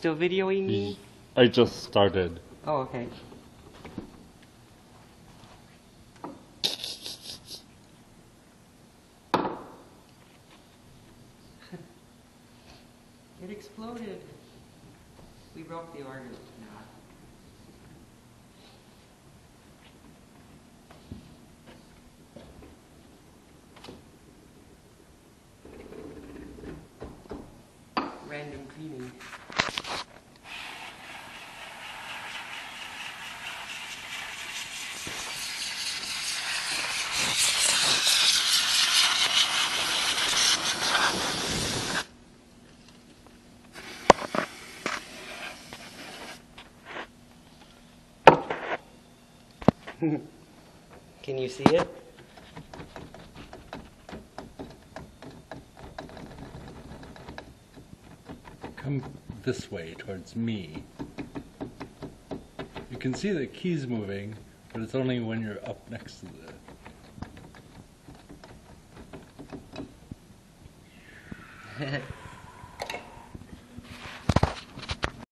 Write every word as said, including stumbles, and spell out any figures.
still videoing me? I just started. Oh, okay. It exploded. We broke the organ. Random cleaning. Can you see it? Come this way, towards me. You can see the keys moving, but it's only when you're up next to the...